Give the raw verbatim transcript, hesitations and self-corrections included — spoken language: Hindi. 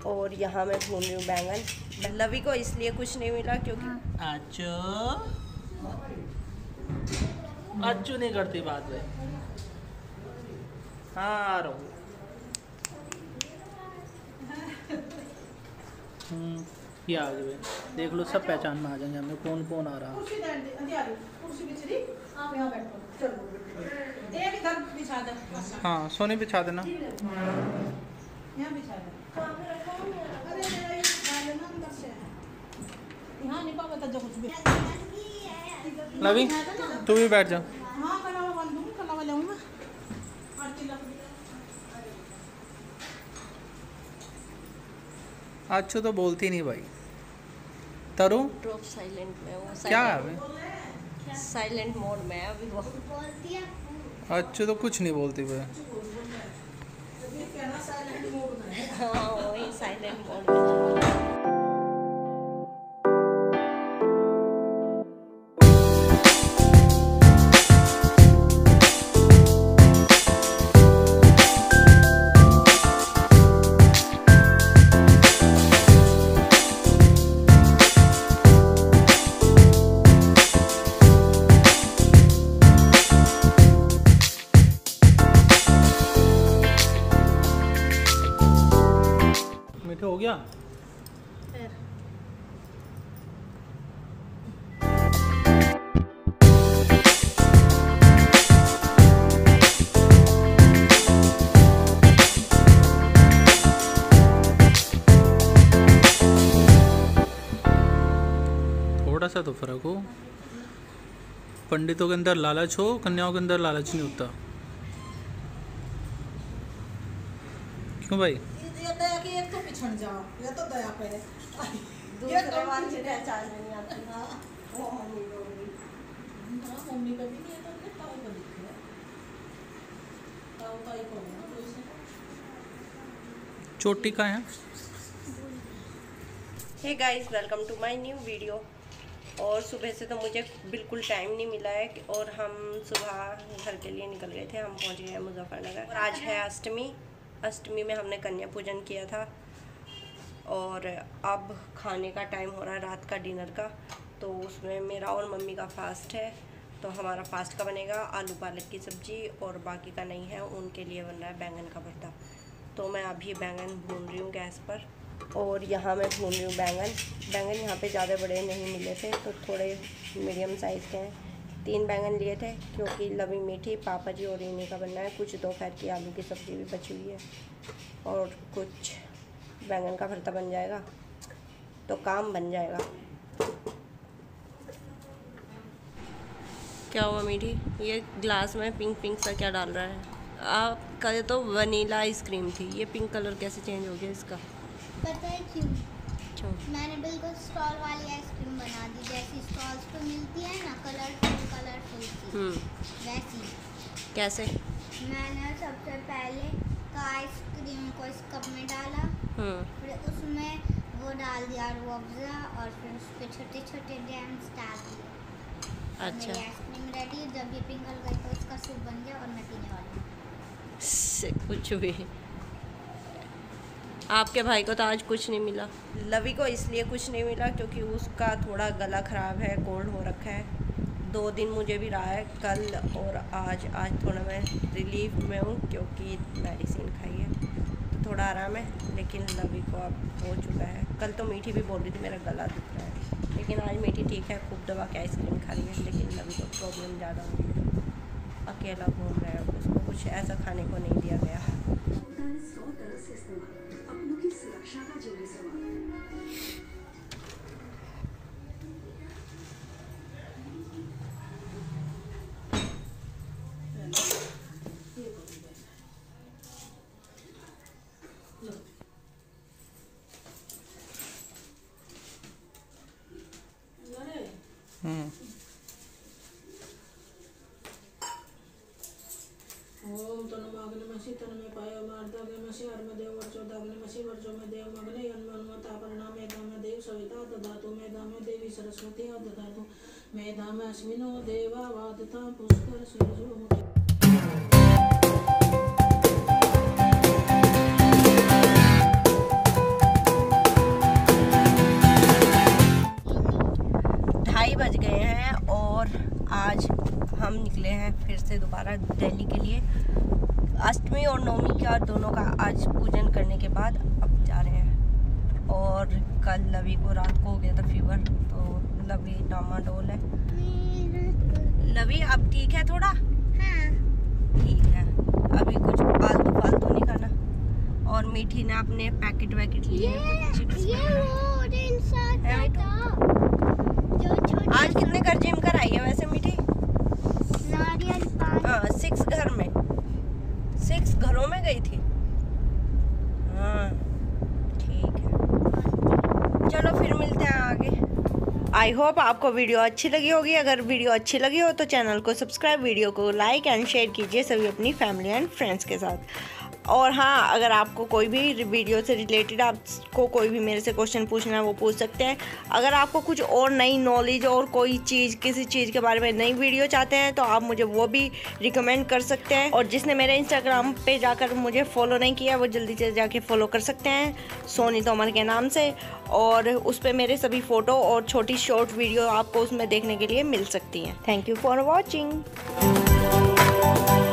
और यहाँ मैं भून रही हूँ बैंगन। लवी को इसलिए कुछ नहीं मिला क्योंकि अच्छो अच्छू नहीं करती बात में। हाँ आ रहा हूँ। ये आ गए, देख लो सब पहचान में आ जाएंगे हमें कौन कौन आ रहा है। हाँ सोनी बिछा देना। लवी तू भी बैठ जा। अच्छो तो बोलती नहीं भाई। तरु ड्रॉप साइलेंट में वो क्या है अभी? साइलेंट मोड में है अभी वो। अच्छो तो कुछ नहीं बोलती भाई। हाँ वही साइलेंट मोड में। हो गया थोड़ा सा तो फर्क हो। पंडितों के अंदर लालच हो, कन्याओं के अंदर लालच नहीं होता। क्यों भाई? एक तो पिछड़ जाओ, ये तो दया करे। दूसरे वाली पहचान नहीं आती। वो मम्मी को भी। हाँ मम्मी का भी नहीं है तो ताऊ का दिख रहा है। ताऊ ताई को ना दूसरे। चोटी का है। Hey guys welcome to my new video. और सुबह से तो मुझे बिल्कुल टाइम नहीं मिला है और हम सुबह घर के लिए निकल गए थे। हम पहुंच गए हैं मुजफ्फरनगर और आज है अष्टमी। अष्टमी में हमने कन्या पूजन किया था और अब खाने का टाइम हो रहा है, रात का डिनर का। तो उसमें मेरा और मम्मी का फास्ट है, तो हमारा फास्ट का बनेगा आलू पालक की सब्ज़ी और बाकी का नहीं है, उनके लिए बन रहा है बैंगन का भरता। तो मैं अभी बैंगन भून रही हूँ गैस पर और यहाँ मैं भून रही हूँ बैंगन। बैंगन यहाँ पे ज़्यादा बड़े नहीं मिले थे तो थोड़े मीडियम साइज़ के हैं। तीन बैंगन लिए थे क्योंकि लवी मीठी पापा जी और इन्हीं का बनना है। कुछ दोपहर की आलू की सब्ज़ी भी बची हुई है और कुछ बैंगन का भरता बन जाएगा तो काम बन जाएगा। क्या हुआ मीठी? ये ग्लास में पिंक पिंक सा क्या डाल रहा है? आपका ये तो वनीला आइसक्रीम थी, ये पिंक कलर कैसे चेंज हो गया इसका? पता है क्यों? क्यों? मैंने बिल्कुल स्टॉल वाली आइसक्रीम बना दी, जैसी स्टॉल्स पे मिलती है ना, कलरफुल कलरफुल सी वैसी। कैसे? मैंने सबसे पहले तो आइसक्रीम को इस कप में डाला, फिर उसमें वो डाल दिया रूअफ़ज़ा और फिर उस पर छोटे छोटे डैम्स डाल दिए। अच्छा मेरी आइसक्रीम रेडी है। जब ये पिघल गई तो इसका सूप बन गया और मैं पीने वाली हूँ। से कुछ भी। आपके भाई को तो आज कुछ नहीं मिला। लवी को इसलिए कुछ नहीं मिला क्योंकि उसका थोड़ा गला ख़राब है, कोल्ड हो रखा है। दो दिन मुझे भी रहा है, कल और आज। आज थोड़ा मैं रिलीफ में हूँ क्योंकि मेडिसिन खाई है तो थोड़ा आराम है, लेकिन लवी को अब हो चुका है। कल तो मीठी भी बोल रही थी मेरा गला दुख रहा है, लेकिन आज मीठी ठीक है, खूब दबा के आइसक्रीम खा रही है। लेकिन लवी को प्रॉब्लम ज़्यादा हो रही है, अकेला घूम रहा है, उसको कुछ ऐसा खाने को नहीं दिया गया। हम्म ओम तनुमाग्ने मसी तन में पायो मार्दाग्ने मसी हर में देव वर्चो दाग्ने मसी वर्चो में देव मग्ने यन्मन्वता परिणाम मेधा में देव सविता दधातु मेधा में देवी सरस्वती दधातु मेधा में अस्मिनो देवा वादता पुष्कर सूर्यो। बाद अब जा रहे हैं। और कल लवी को रात को हो गया था फीवर, तो लवी डामाडोल है। लवी अब ठीक है थोड़ा? हाँ। ठीक है, अभी कुछ फालतू फालतू नहीं खाना। और मीठी ने अपने पैकेट वैकेट लिए चिप्स ये वो ऑरेंज सा है था जो छोटा। आज कितने घर जिम कर आई है वैसे मीठी? नारियल पानी। हाँ, सिक्स घर में, सिक्स घरों में गई थी। हाँ ठीक है, चलो फिर मिलते हैं आगे। आई होप आपको वीडियो अच्छी लगी होगी। अगर वीडियो अच्छी लगी हो तो चैनल को सब्सक्राइब, वीडियो को लाइक एंड शेयर कीजिए सभी अपनी फैमिली एंड फ्रेंड्स के साथ। और हाँ, अगर आपको कोई भी वीडियो से रिलेटेड आपको कोई भी मेरे से क्वेश्चन पूछना है वो पूछ सकते हैं। अगर आपको कुछ और नई नॉलेज और कोई चीज़ किसी चीज़ के बारे में नई वीडियो चाहते हैं तो आप मुझे वो भी रिकमेंड कर सकते हैं। और जिसने मेरे इंस्टाग्राम पे जाकर मुझे फॉलो नहीं किया वो जल्दी से जाके फॉलो कर सकते हैं, सोनी तोमर के नाम से। और उस पर मेरे सभी फ़ोटो और छोटी शॉर्ट वीडियो आपको उसमें देखने के लिए मिल सकती हैं। Thank you for watching.